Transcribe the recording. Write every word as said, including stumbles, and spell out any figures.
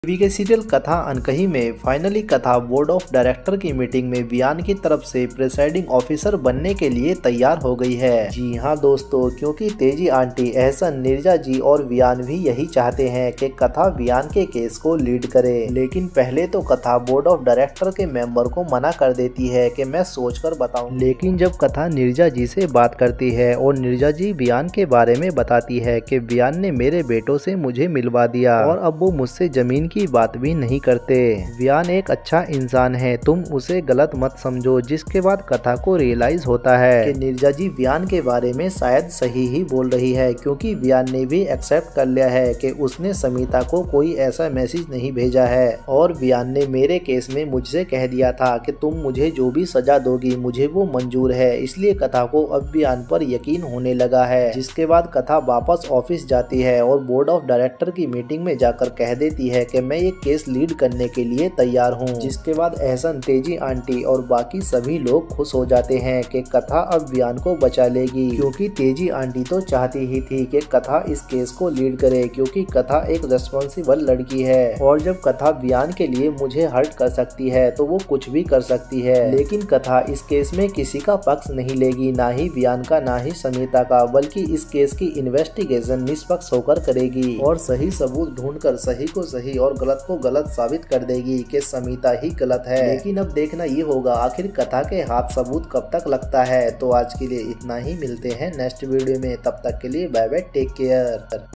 TV के serial कथा अनकही में finally Katha board of director की मीटिंग में वियान की तरफ से प्रिसाइडिंग ऑफिसर बनने के लिए तैयार हो गई है। जी हाँ दोस्तों, क्योंकि तेजी आंटी, एहसन, नीरजा जी और वियान भी यही चाहते हैं कि कथा वियान के केस को लीड करे। लेकिन पहले तो कथा बोर्ड ऑफ डायरेक्टर के मेंबर को मना कर देती है कि मैं सोचकर बताऊं। लेकिन जब कथा नीरजा जी से बात करती है और नीरजा जी वियान के बारे में बताती है कि वियान ने मेरे बेटों से मुझे मिलवा दिया और अब वो मुझसे जमीन की बात भी नहीं करते। वियान एक अच्छा इंसान है, तुम उसे गलत मत समझो। जिसके बाद कथा को रियलाइज होता है कि नीरजा जी वियान के बारे में शायद सही ही बोल रही है, क्योंकि वियान ने भी एक्सेप्ट कर लिया है कि उसने समीता को कोई ऐसा मैसेज नहीं भेजा है और वियान ने मेरे केस में मुझसे कह दिया था कि तुम मुझे जो भी सजा दोगी मुझे वो मंजूर है। इसलिए कथा को अब वियान पर यकीन होने लगा है। जिसके बाद कथा वापस ऑफिस जाती है और बोर्ड ऑफ डायरेक्टर की मीटिंग में जाकर कह देती है कि मैं ये केस लीड करने के लिए तैयार हूँ। जिसके बाद एहसन, तेजी आंटी और बाकी सभी लोग खुश हो जाते हैं कि कथा अब वियान को बचा लेगी, क्योंकि तेजी आंटी तो चाहती ही थी कि कथा इस केस को लीड करे, क्योंकि कथा एक रिस्पॉन्सिबल लड़की है और जब कथा वियान के लिए मुझे हर्ट कर सकती है तो वो कुछ भी कर सकती है। लेकिन कथा इस केस में किसी का पक्ष नहीं लेगी, ना ही वियान का ना ही समीता का, बल्कि इस केस की इन्वेस्टिगेशन निष्पक्ष होकर करेगी और सही सबूत ढूंढकर सही को सही और गलत को गलत साबित कर देगी कि समीता ही गलत है। लेकिन अब देखना ये होगा आखिर कथा के हाथ सबूत कब तक लगता है। तो आज के लिए इतना ही, मिलते हैं नेक्स्ट वीडियो में। तब तक के लिए बाय बाय, टेक केयर।